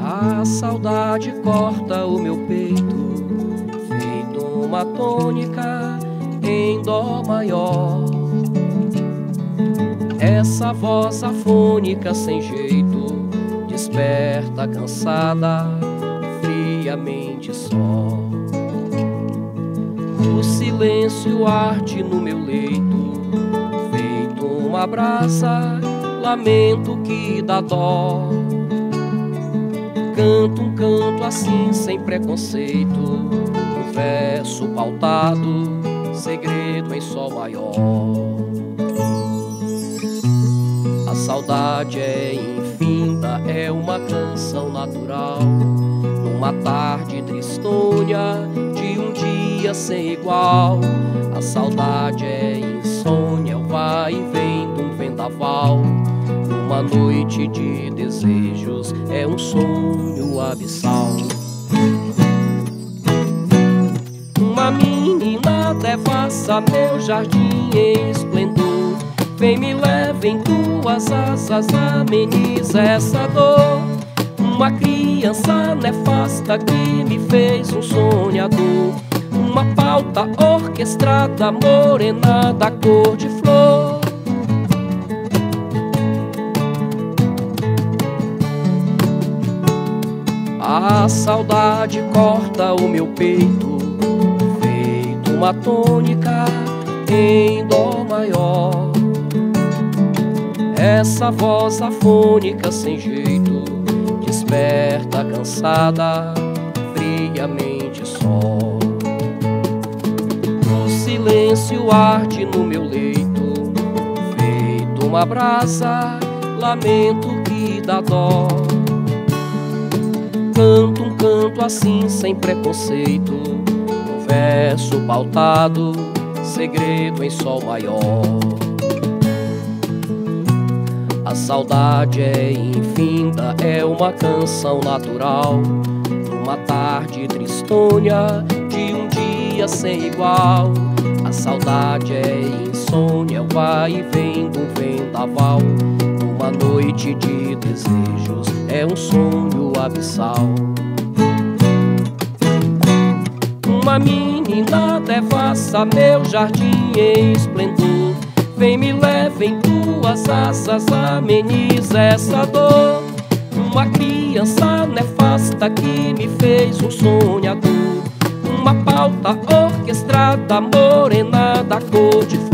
A saudade corta o meu peito, feito uma tônica em dó maior. Essa voz afônica sem jeito desperta cansada, friamente só. O silêncio arde no meu leito, feito uma brasa, lamento que dá dó. Canto um canto assim sem preconceito, um verso pautado, segredo em sol maior. A saudade é infinda, é uma canção natural, numa tarde tristonha de um dia sem igual. A saudade é insônia, o vai e vem de um vendaval, numa noite de desejos é um sonho abissal. Uma menina devassa meu jardim em esplendor, vem me leva em tuas asas, ameniza essa dor. Uma criança nefasta que me fez um sonhador, uma pauta orquestrada, morena da cor de flor. A saudade corta o meu peito, feito uma tônica em dó maior. Essa voz afônica sem jeito desperta cansada, friamente só. O silêncio arde no meu leito, feito uma brasa, lamento que dá dó. Canto um canto assim sem preconceito, um verso pautado, segredo em sol maior. A saudade é infinda, é uma canção natural, numa tarde tristonha de um dia sem igual. A saudade é insônia, vai e vem de um vendaval, numa noite de desejos é um sonho abissal. Uma menina devassa meu jardim em esplendor, vem me leva em tuas asas, ameniza essa dor. Uma criança nefasta que me fez um sonhador, uma pauta orquestrada, morena da cor de flor.